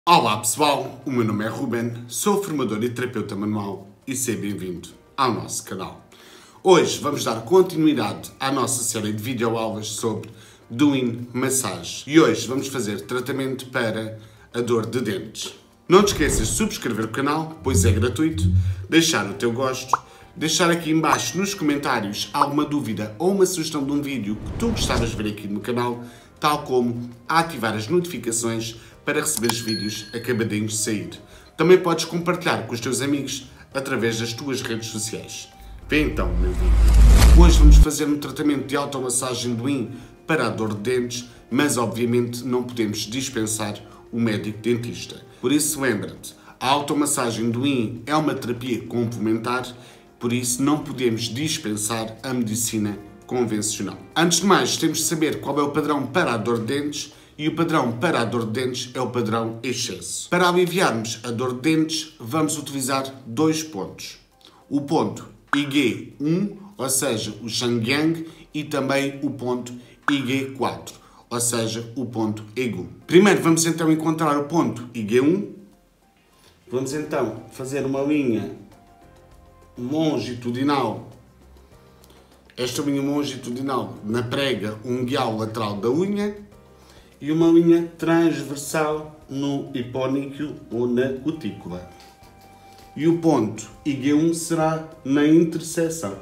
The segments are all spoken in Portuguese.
Olá pessoal, o meu nome é Ruben, sou formador e terapeuta manual e seja bem-vindo ao nosso canal. Hoje vamos dar continuidade à nossa série de videoaulas sobre Doing Massage e hoje vamos fazer tratamento para a dor de dentes. Não te esqueças de subscrever o canal, pois é gratuito, deixar o teu gosto, deixar aqui em baixo nos comentários alguma dúvida ou uma sugestão de um vídeo que tu gostavas de ver aqui no canal, tal como ativar as notificações para receber os vídeos acabadinhos de sair. Também podes compartilhar com os teus amigos através das tuas redes sociais. Vem então o meu vídeo. Hoje vamos fazer um tratamento de automassagem do IN para a dor de dentes, mas obviamente não podemos dispensar o médico dentista. Por isso lembra-te, a automassagem do IN é uma terapia complementar, por isso não podemos dispensar a medicina convencional. Antes de mais, temos de saber qual é o padrão para a dor de dentes, e o padrão para a dor de dentes é o padrão excesso. Para aliviarmos a dor de dentes, vamos utilizar dois pontos. O ponto IG1, ou seja, o Shangyang, e também o ponto IG4, ou seja, o ponto EGU. Primeiro vamos então encontrar o ponto IG1. Vamos então fazer uma linha longitudinal. Esta linha longitudinal na prega unguial lateral da unha e uma linha transversal no hiponíqueo ou na cutícula. E o ponto IG1 será na interseção.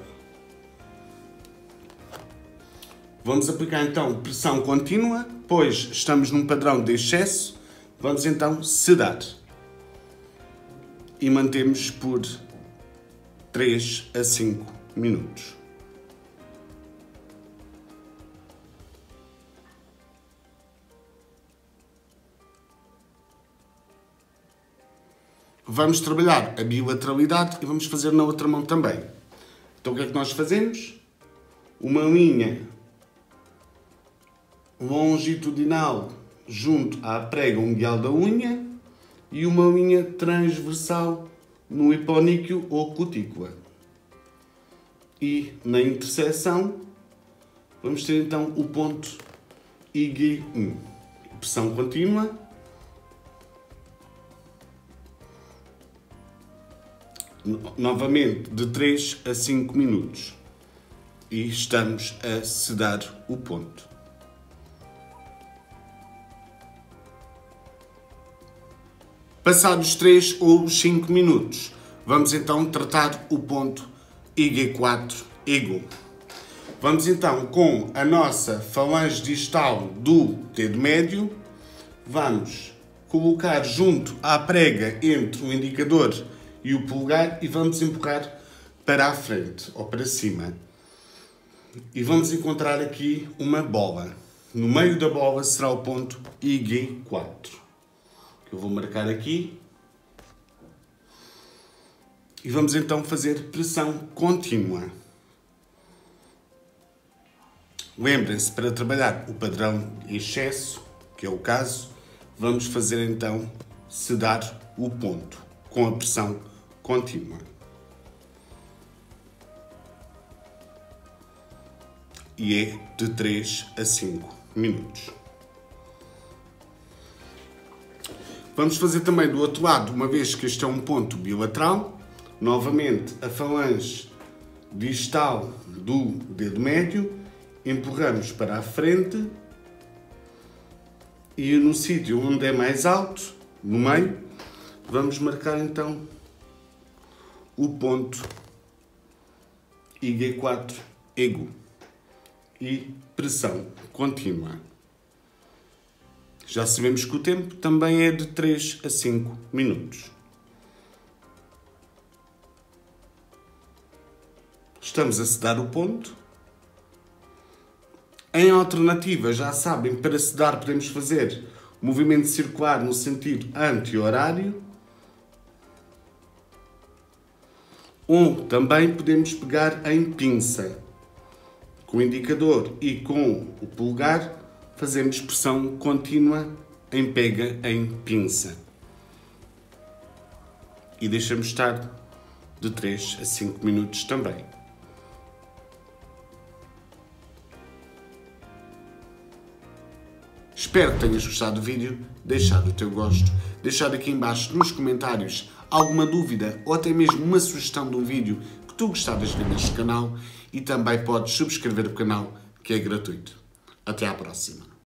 Vamos aplicar então pressão contínua, pois estamos num padrão de excesso. Vamos então sedar. E mantemos por 3 a 5 minutos. Vamos trabalhar a bilateralidade e vamos fazer na outra mão também. Então o que é que nós fazemos? Uma linha longitudinal junto à prega unguial da unha e uma linha transversal no hiponíqueo ou cutícula. E na interseção vamos ter então o ponto IG1. Pressão contínua. Novamente de 3 a 5 minutos e estamos a sedar o ponto. Passados 3 ou 5 minutos, vamos então tratar o ponto IG4 EGU. Vamos então com a nossa falange distal do dedo médio, vamos colocar junto à prega entre o indicador e o polegar e vamos empurrar para a frente ou para cima. E vamos encontrar aqui uma bola. No meio da bola será o ponto IG4. Que eu vou marcar aqui. E vamos então fazer pressão contínua. Lembrem-se, para trabalhar o padrão de excesso, que é o caso, vamos fazer então sedar o ponto com a pressão contínua. E é de 3 a 5 minutos. Vamos fazer também do outro lado, uma vez que este é um ponto bilateral, novamente a falange distal do dedo médio, empurramos para a frente e no sítio onde é mais alto, no meio, vamos marcar então o ponto IG4 EGU e pressão contínua. Já sabemos que o tempo também é de 3 a 5 minutos. Estamos a sedar o ponto. Em alternativa, já sabem, para sedar podemos fazer movimento circular no sentido anti-horário. Ou também podemos pegar em pinça. Com o indicador e com o polegar fazemos pressão contínua em pega em pinça. E deixamos estar de 3 a 5 minutos também. Espero que tenhas gostado do vídeo, deixar o teu gosto, deixar aqui em baixo nos comentários alguma dúvida ou até mesmo uma sugestão de um vídeo que tu gostavas de ver neste canal e também podes subscrever o canal, que é gratuito. Até à próxima.